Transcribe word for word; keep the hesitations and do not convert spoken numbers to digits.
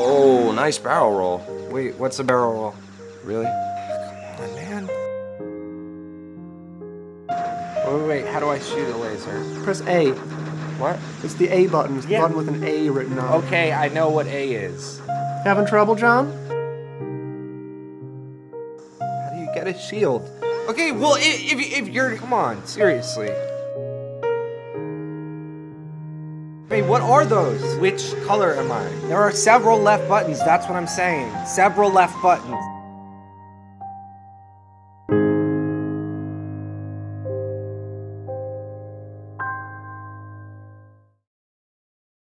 Oh, nice barrel roll. Wait, what's a barrel roll? Really? Come on, man. Wait, wait, wait, how do I shoot a laser? Press A. What? It's the A button. It's the Yeah. button with an A written on it. Okay, I know what A is. Having trouble, John? How do you get a shield? Okay, well, if, if, if you're... Come on, seriously. Wait, what are those? Which color am I? There are several left buttons, that's what I'm saying. Several left buttons.